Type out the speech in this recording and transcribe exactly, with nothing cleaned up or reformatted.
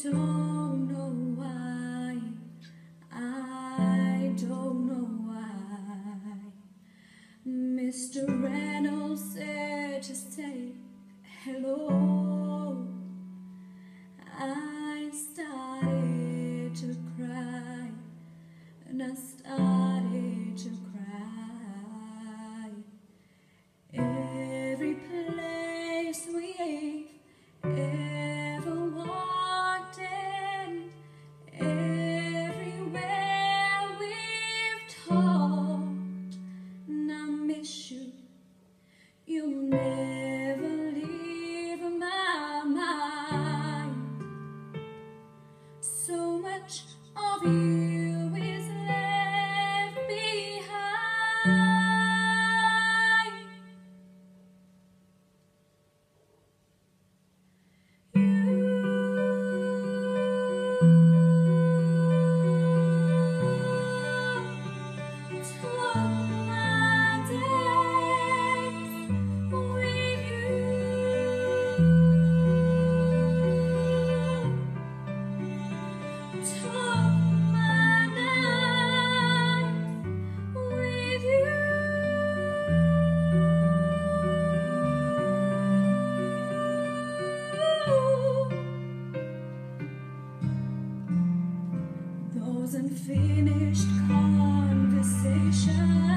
don't know why, I don't know why. Mister Reynolds said just say hello. I started to cry, and I started to cry. Every place we've ever walked in, everywhere we've talked, and I miss you. You never leave my mind. So much of you is left behind. You took my days with you. Took my nights with you. Those unfinished conversations